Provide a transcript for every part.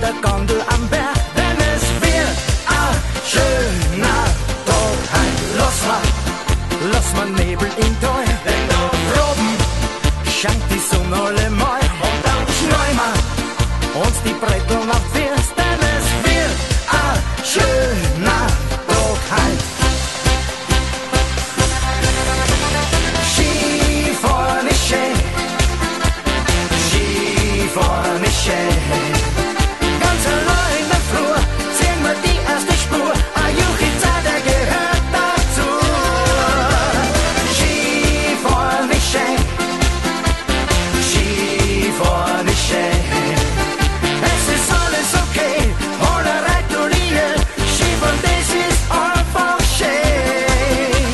der Gondel am Berg, denn es wird ein schöner Tag heim. Lass mal Nebel in Tal, denn da droben scheint die Sonne allemal. Und dann schneiden wir uns die Brettl auf First, denn es wird ein schöner Tag heim. Skifahren ist schön, Skifahren ist schön. Ganz allein in der Flur sehen wir die erste Spur. Ein Juchitzer, der gehört dazu. Skifahren ist schön, Skifahren ist schön. Es ist alles okay, ohne Reitolier. Skifahren, das ist einfach schön.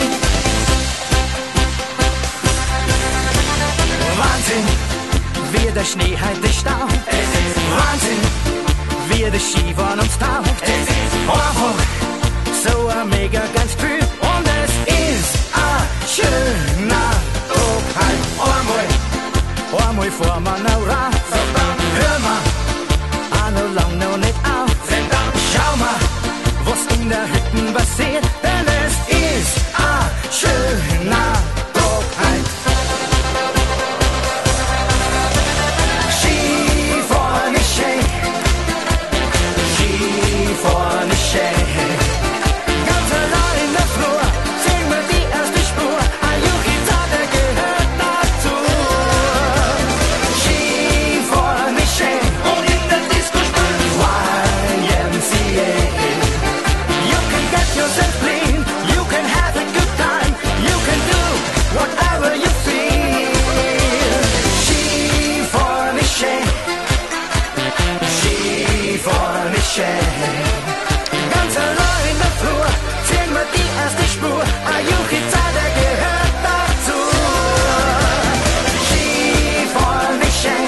Wahnsinn, wie der Schnee heute staubt. Es ist Wahnsinn, wie das Skifahren uns taugt. Es ist einfach so ein mega ganz Gefühl. Und es ist ein schöner Tag halt. Einmal fahren wir noch raus. Hören wir auch noch lang noch nicht auf. Schau mal, was in der Hütte passiert. Denn es ist ein schöner Tag halt. Skifahren ist schön, Skifahren ist schön. Ganz allein in der Flur sehen wir die erste Spur. Ein Juchitzer, der gehört dazu. Skifahren ist schön und in der Disco spielen YMCA. You can get yourself clean, you can have a good time, you can do whatever you feel. Skifahren ist schön, Skifahren ist schön. Ganz allein in der Flur sehen wir die erste Spur. Ein Juchitzer, der gehört dazu. Skifahren ist schön,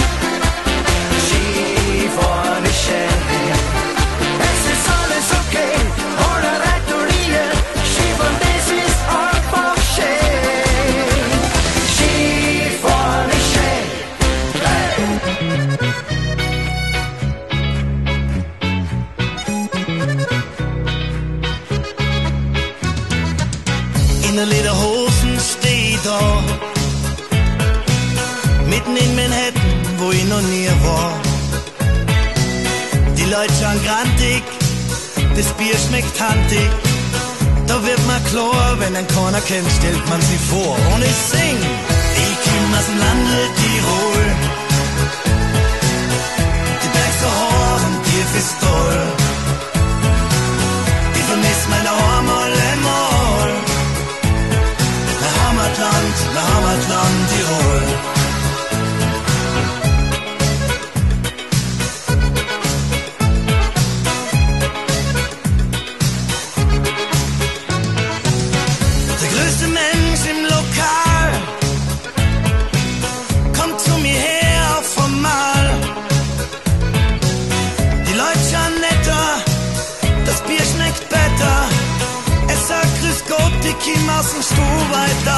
Skifahren ist schön. Es ist alles okay, ohne Reitolier. Skifahren, das ist einfach schön. Skifahren ist schön. In der Lederhosen steh ich da, mitten in Manhattan, wo ich noch nie war. Die Leute schauen grantig, das Bier schmeckt handig. Da wird mir klar, wenn ein keiner kennt, stellt man sie vor. Und ich sing, ich komm aus dem Lande Tirol. Die Berge so hoch und tief ist toll. Ich vermiss meine Heimat allemal. Mein Heimatland Tirol. Der größte Mensch im Lokal kommt zu mir her auf formal. Die Leute schauen netter, das Bier schmeckt besser. Es sagt Grüß Gott, ich komm aus dem Stuhl weiter.